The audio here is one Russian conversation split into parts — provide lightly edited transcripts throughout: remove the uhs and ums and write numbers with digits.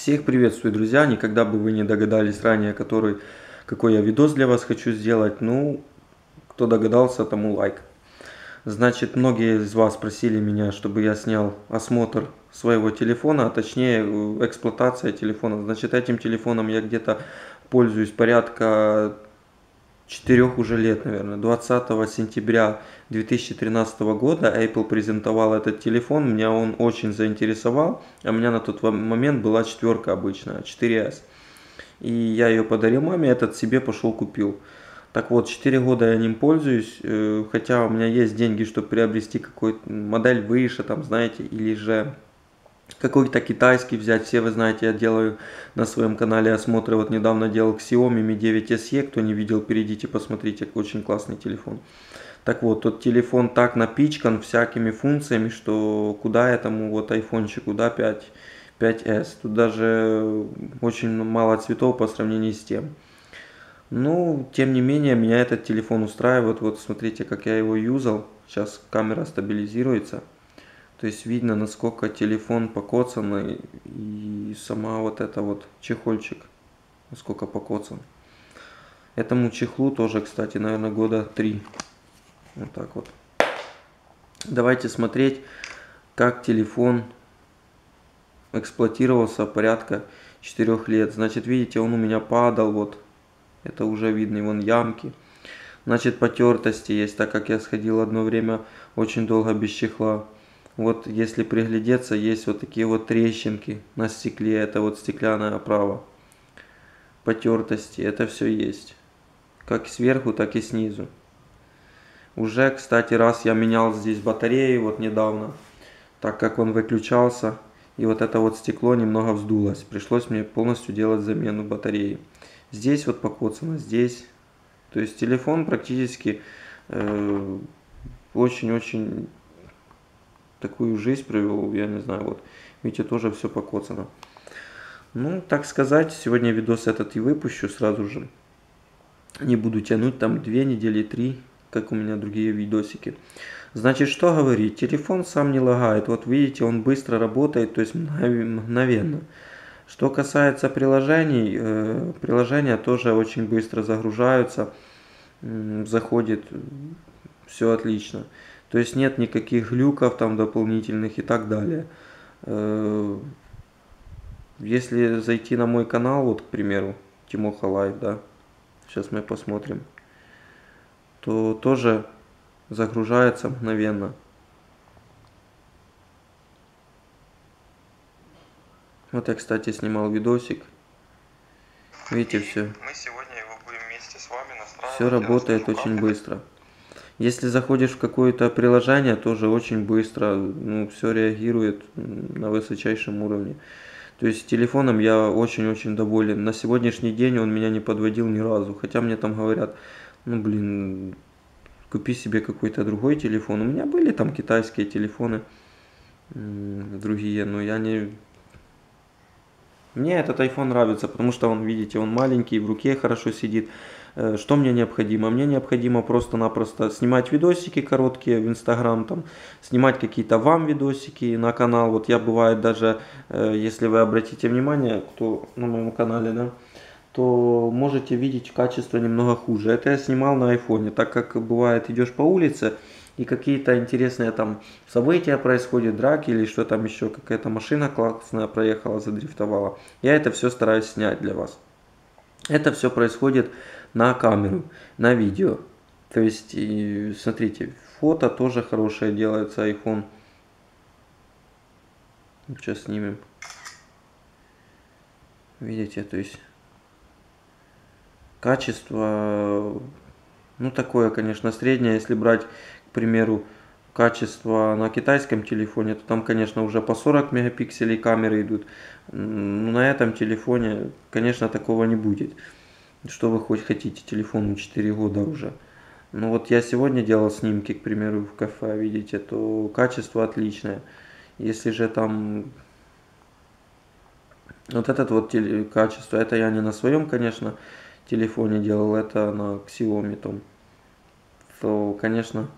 Всех приветствую, друзья! Никогда бы вы не догадались ранее, какой я видос для вас хочу сделать. Ну, кто догадался, тому лайк. Значит, многие из вас просили меня, чтобы я снял осмотр своего телефона, а точнее эксплуатация телефона. Значит, этим телефоном я где-то пользуюсь порядка 4 уже лет, наверное. 20 сентября 2013 года Apple презентовал этот телефон, меня он очень заинтересовал, а у меня на тот момент была четверка обычная, 4S. И я ее подарил маме, этот себе пошел купил. Так вот, 4 года я ним пользуюсь, хотя у меня есть деньги, чтобы приобрести какую-то модель выше, там, знаете, или же какой-то китайский взять. Все вы знаете, я делаю на своем канале осмотры. Вот недавно делал к Xiaomi Mi 9 SE. Кто не видел, перейдите, посмотрите. Очень классный телефон. Так вот, тот телефон так напичкан всякими функциями, что куда этому вот айфончику, да, 5s. Тут даже очень мало цветов по сравнению с тем. Ну, тем не менее, меня этот телефон устраивает. Вот смотрите, как я его юзал. Сейчас камера стабилизируется. То есть видно, насколько телефон покоцанный, и сама вот это вот чехольчик, насколько покоцан. Этому чехлу тоже, кстати, наверное, года 3. Вот так вот. Давайте смотреть, как телефон эксплуатировался порядка 4 лет. Значит, видите, он у меня падал, вот. Это уже видно, вон ямки. Значит, потертости есть, так как я сходил одно время очень долго без чехла. Вот если приглядеться, есть вот такие вот трещинки на стекле, это вот стеклянная оправа. Потертости, это все есть. Как сверху, так и снизу. Уже, кстати, раз я менял здесь батареи вот недавно, так как он выключался, и вот это вот стекло немного вздулось. Пришлось мне полностью делать замену батареи. Здесь вот покоцано, здесь. То есть телефон практически очень-очень такую жизнь провел, я не знаю, вот, видите, тоже все покоцано. Ну, так сказать, сегодня видос этот и выпущу сразу же. Не буду тянуть там 2 недели, 3, как у меня другие видосики. Значит, что говорить, телефон сам не лагает, вот видите, он быстро работает, то есть мгновенно. Что касается приложений, приложения тоже очень быстро загружаются, заходит, все отлично. То есть нет никаких глюков там дополнительных и так далее. Если зайти на мой канал, вот, к примеру, Тимоха Лайв, да, сейчас мы посмотрим, то тоже загружается мгновенно. Вот я, кстати, снимал видосик. Видите, все. Мы сегодня его будем вместе с вами настраивать. Все работает очень быстро. Если заходишь в какое-то приложение, тоже очень быстро, ну, все реагирует на высочайшем уровне. То есть телефоном я очень-очень доволен. На сегодняшний день он меня не подводил ни разу. Хотя мне там говорят, ну блин, купи себе какой-то другой телефон. У меня были там китайские телефоны другие, но я не... Мне этот iPhone нравится, потому что он, видите, он маленький, в руке хорошо сидит. Что мне необходимо? Мне необходимо просто-напросто снимать видосики короткие в Инстаграм, там, снимать какие-то вам видосики на канал. Вот я бывает даже, если вы обратите внимание, кто на моем канале, да, то можете видеть качество немного хуже. Это я снимал на айфоне, так как бывает идешь по улице и какие-то интересные там события происходят, драки или что там еще, какая-то машина классная проехала, задрифтовала. Я это все стараюсь снять для вас. Это все происходит на камеру, на видео. То есть, и, смотрите, фото тоже хорошее делается, iPhone. Сейчас снимем. Видите, то есть качество, ну такое, конечно, среднее. Если брать, к примеру, качество на китайском телефоне, то там, конечно, уже по 40 мегапикселей камеры идут. Но на этом телефоне, конечно, такого не будет. Что вы хоть хотите, телефону 4 года уже. Ну вот я сегодня делал снимки, к примеру, в кафе, видите, то качество отличное. Если же там вот этот вот качество, это я не на своем, конечно, телефоне делал, это на Xiaomi том, то, конечно,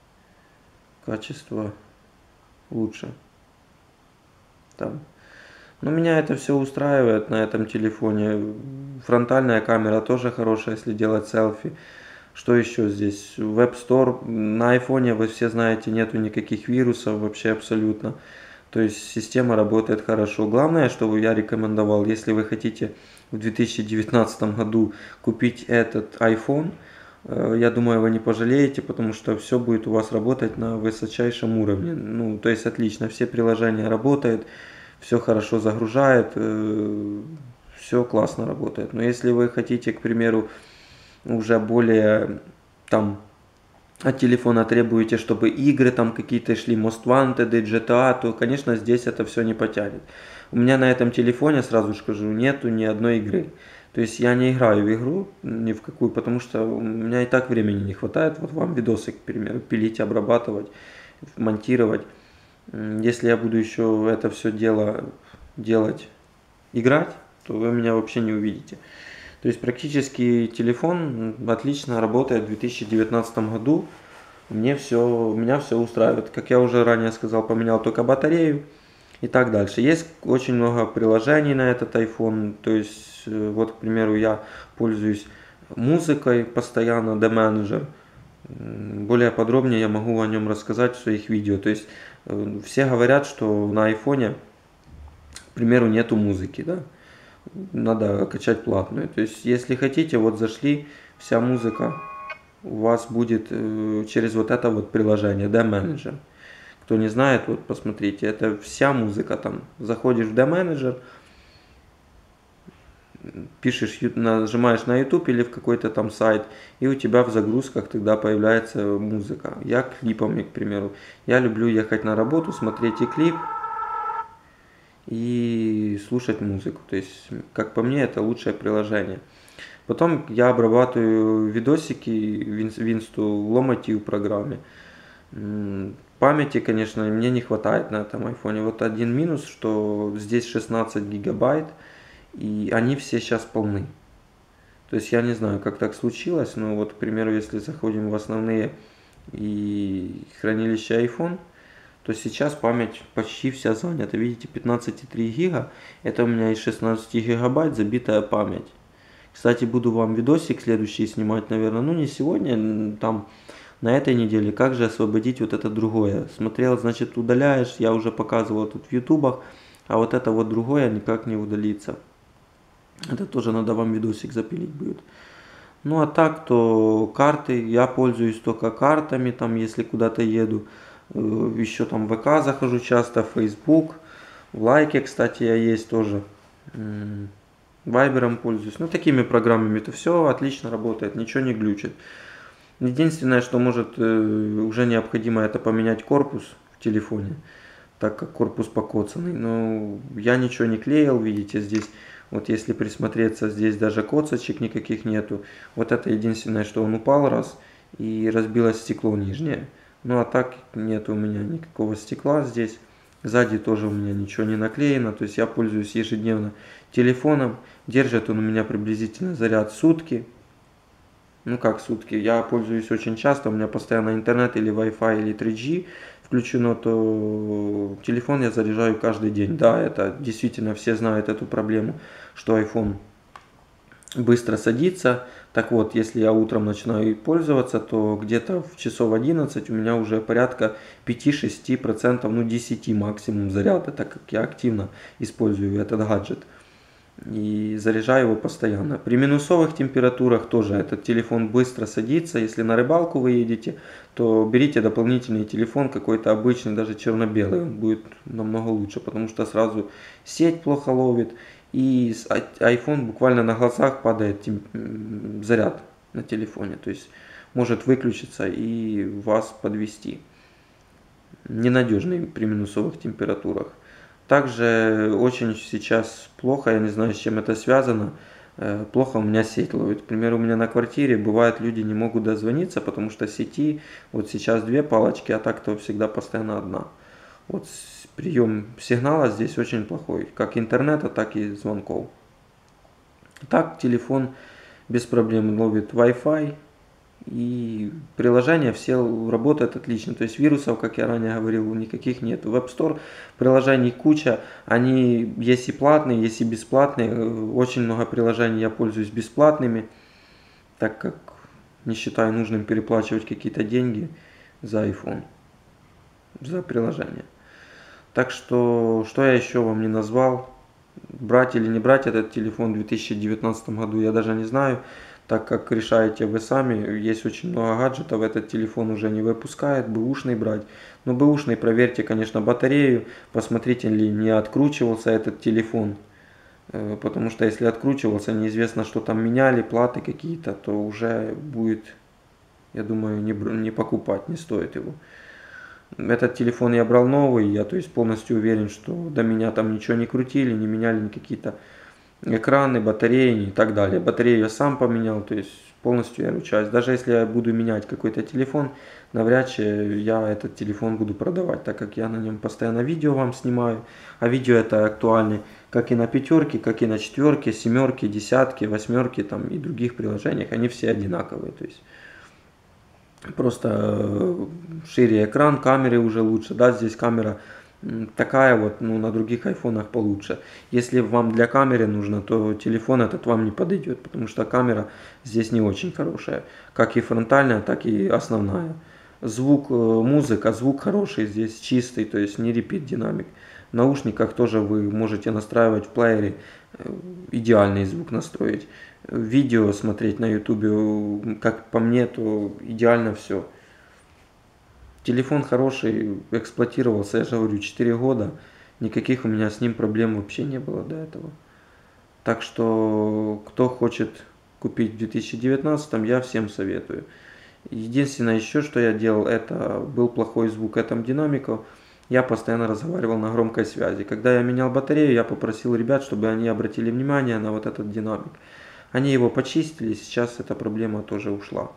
качество лучше. Там Но меня это все устраивает на этом телефоне. Фронтальная камера тоже хорошая, если делать селфи. Что еще здесь? Web Store. На айфоне, вы все знаете, нету никаких вирусов вообще абсолютно. То есть система работает хорошо. Главное, что я рекомендовал, если вы хотите в 2019 году купить этот iPhone, я думаю, вы не пожалеете, потому что все будет у вас работать на высочайшем уровне. Ну, то есть отлично, все приложения работают, все хорошо загружает, все классно работает. Но если вы хотите, к примеру, уже более там от телефона требуете, чтобы игры там какие-то шли, Most Wanted, GTA, то, конечно, здесь это все не потянет. У меня на этом телефоне, сразу скажу, нету ни одной игры. То есть я не играю в игру ни в какую, потому что у меня и так времени не хватает. Вот вам видосы, к примеру, пилить, обрабатывать, монтировать. Если я буду еще это все дело делать, играть, то вы меня вообще не увидите. То есть практически телефон отлично работает в 2019 году. Меня все устраивает. Как я уже ранее сказал, поменял только батарею и так дальше. Есть очень много приложений на этот iPhone. То есть, вот, к примеру, я пользуюсь музыкой постоянно, The Manager. Более подробнее я могу о нем рассказать в своих видео. То есть, все говорят, что на айфоне, к примеру, нету музыки, да? Надо качать платную. То есть, если хотите, вот зашли, вся музыка у вас будет через вот это вот приложение, да, менеджер. Кто не знает, вот посмотрите, это вся музыка там. Заходишь в D-менеджер, пишешь, нажимаешь на YouTube или в какой-то там сайт, и у тебя в загрузках тогда появляется музыка. Я клипами, к примеру. Я люблю ехать на работу, смотреть и клип, и слушать музыку. То есть, как по мне, это лучшее приложение. Потом я обрабатываю видосики в инсту Lomotive программе. Памяти, конечно, мне не хватает на этом айфоне. Вот один минус, что здесь 16 гигабайт, и они все сейчас полны. То есть я не знаю, как так случилось, но вот, к примеру, если заходим в основные и хранилище iPhone, то сейчас память почти вся занята. Видите, 15,3 гига, это у меня из 16 гигабайт забитая память. Кстати, буду вам видосик следующий снимать, наверное, ну не сегодня, там на этой неделе, как же освободить вот это другое. Смотрел, значит, удаляешь, я уже показывал тут в ютубах, а вот это вот другое никак не удалится. Это тоже надо вам видосик запилить будет. Ну а так, то карты, я пользуюсь только картами, там если куда-то еду. Еще там в ВК захожу часто, в Facebook, в Лайке, кстати, я есть тоже. Вайбером пользуюсь. Ну, такими программами-то все отлично работает, ничего не глючит. Единственное, что может уже необходимо, это поменять корпус в телефоне, так как корпус покоцанный. Но я ничего не клеил, видите, здесь, вот если присмотреться, здесь даже коцочек никаких нету. Вот это единственное, что он упал раз и разбилось стекло нижнее. Ну, а так нет у меня никакого стекла здесь. Сзади тоже у меня ничего не наклеено, то есть я пользуюсь ежедневно телефоном. Держит он у меня приблизительно заряд сутки. Ну как сутки, я пользуюсь очень часто, у меня постоянно интернет или Wi-Fi или 3G включено, то телефон я заряжаю каждый день. Да, это действительно все знают эту проблему, что iPhone быстро садится. Так вот, если я утром начинаю пользоваться, то где-то в часов 11 у меня уже порядка 5-6%, ну 10 максимум заряда, так как я активно использую этот гаджет. И заряжаю его постоянно. При минусовых температурах тоже этот телефон быстро садится. Если на рыбалку вы едете, то берите дополнительный телефон, какой-то обычный, даже черно-белый. Он будет намного лучше, потому что сразу сеть плохо ловит. И iPhone буквально на глазах падает заряд на телефоне. То есть может выключиться и вас подвести. Ненадежный при минусовых температурах. Также очень сейчас плохо, я не знаю, с чем это связано, плохо у меня сеть ловит. К примеру, у меня на квартире бывает, люди не могут дозвониться, потому что сети, вот сейчас две палочки, а так-то всегда постоянно одна. Вот прием сигнала здесь очень плохой, как интернета, так и звонков. Так телефон без проблем ловит Wi-Fi, И приложения все работают отлично. То есть вирусов, как я ранее говорил, никаких нет. В App Store приложений куча. Они есть и платные, есть и бесплатные. Очень много приложений я пользуюсь бесплатными, так как не считаю нужным переплачивать какие-то деньги за iPhone, за приложение. Так что я еще вам не назвал. Брать или не брать этот телефон в 2019 году, я даже не знаю, так как решаете вы сами. Есть очень много гаджетов, этот телефон уже не выпускает, бэушный брать. Но бэушный проверьте, конечно, батарею, посмотрите, ли не откручивался этот телефон. Потому что если откручивался, неизвестно, что там меняли, платы какие-то, то уже будет, я думаю, не покупать, не стоит его. Этот телефон я брал новый, я то есть полностью уверен, что до меня там ничего не крутили, не меняли какие-то экраны, батареи и так далее. Батарею я сам поменял, то есть полностью я ручаюсь. Даже если я буду менять какой-то телефон, навряд ли я этот телефон буду продавать, так как я на нем постоянно видео вам снимаю. А видео это актуально как и на пятерке, как и на четверке, семерке, десятке, восьмерке там, и других приложениях. Они все одинаковые. То есть просто шире экран, камеры уже лучше. Да, здесь камера такая вот, ну, на других айфонах получше. Если вам для камеры нужно, то телефон этот вам не подойдет, потому что камера здесь не очень хорошая, как и фронтальная, так и основная. Звук, музыка, звук хороший здесь, чистый, то есть не репит динамик. В наушниках тоже вы можете настраивать в плеере, идеальный звук настроить. Видео смотреть на ютубе, как по мне, то идеально все. Телефон хороший, эксплуатировался, я же говорю, 4 года. Никаких у меня с ним проблем вообще не было до этого. Так что, кто хочет купить в 2019, я всем советую. Единственное еще, что я делал, это был плохой звук этом динамику. Я постоянно разговаривал на громкой связи. Когда я менял батарею, я попросил ребят, чтобы они обратили внимание на вот этот динамик. Они его почистили, сейчас эта проблема тоже ушла.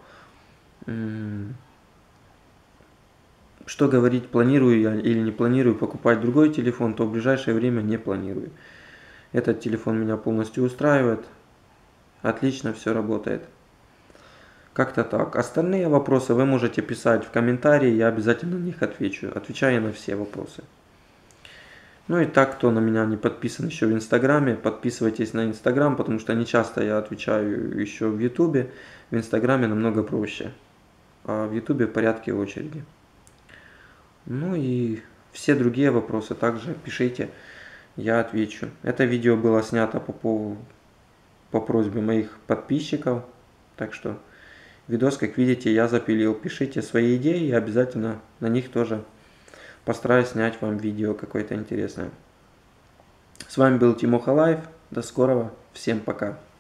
Что говорить, планирую я или не планирую покупать другой телефон, то в ближайшее время не планирую. Этот телефон меня полностью устраивает. Отлично все работает. Как-то так. Остальные вопросы вы можете писать в комментарии, я обязательно на них отвечу. Отвечаю на все вопросы. Ну и так, кто на меня не подписан еще в Инстаграме, подписывайтесь на Инстаграм, потому что не часто я отвечаю еще в Ютубе. В Инстаграме намного проще, а в Ютубе в порядке очереди. Ну и все другие вопросы также пишите, я отвечу. Это видео было снято по просьбе моих подписчиков, так что видос, как видите, я запилил. Пишите свои идеи, я обязательно на них тоже постараюсь снять вам видео какое-то интересное. С вами был Тимоха Лайв. До скорого. Всем пока.